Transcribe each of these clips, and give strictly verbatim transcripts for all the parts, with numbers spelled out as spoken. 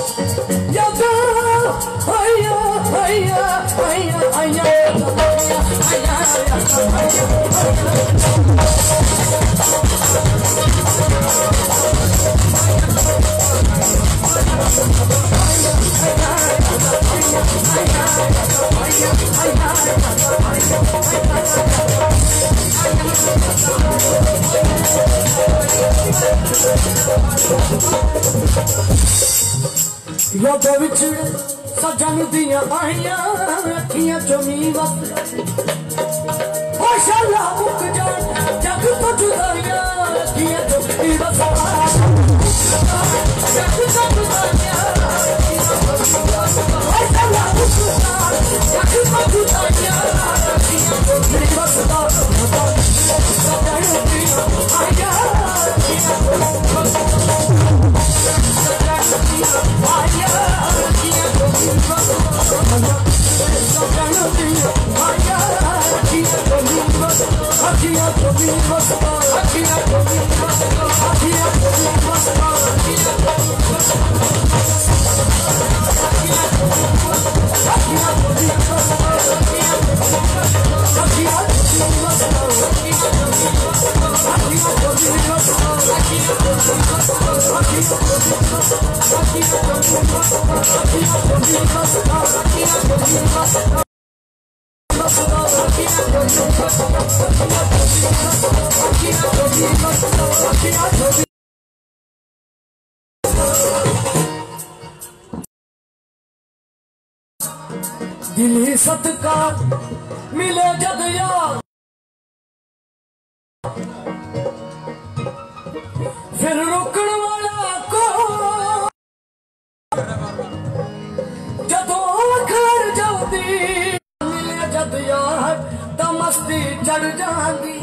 याद विच सजन दियां आइयां अखियां चुमी वक्त माशाअल्लाह मुक जान जग तो जुदाइयां अखियां चुमी वक्त जग तो जुदाइयां माशाअल्लाह मुक जान जग तो जुदाइयां अखियां चुमी वक्त सजन दियां आइयां अखियां चुमी वक्त दिली सदका मिले जद यार फिर रोकण वाला को जदों घर जाती मिले जद यार तो मस्ती चढ़ जाती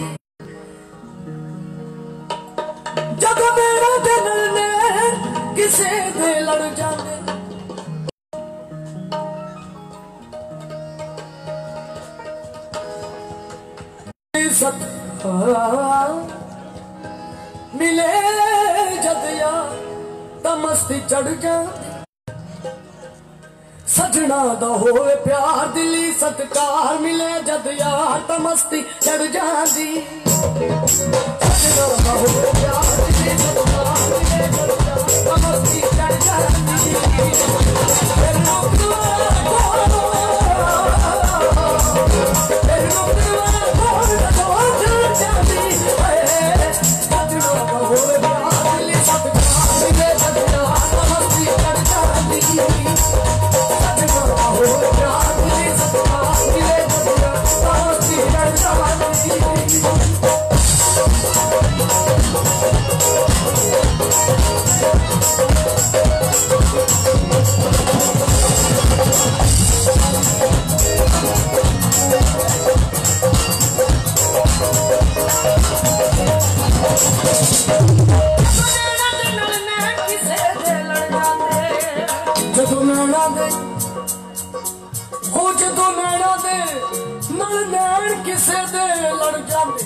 जदों मेरा दिल ने किसे दे लड़ जाते मिले जद यार तो मस्ती चढ़ जाती सजना दा होए प्यार दिली सत्कार मिले जद यार तो मस्ती चढ़ जाती सजना दा होए प्यार दिली सत्कार मिले जद यार तो मस्ती चढ़ जाती फिर किसे दे लड़ जाते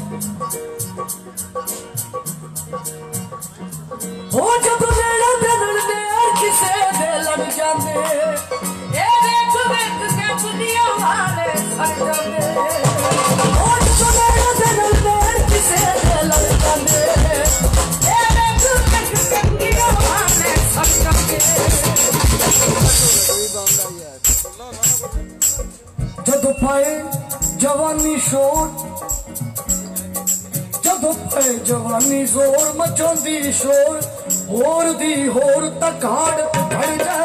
हो जब मेरा दिल दे किसे दे लड़ जाते ए देख देख के दुनिया वाले सड़ जाते हो जब मेरा दिल दे किसे दे लड़ जाते ए देख देख के दुनिया वाले सड़ जाते जब पाए जवानी शोर जदों पे जवानी जोर मचाउंदी शोर होर दी होर तक हाड़ उठड़ जा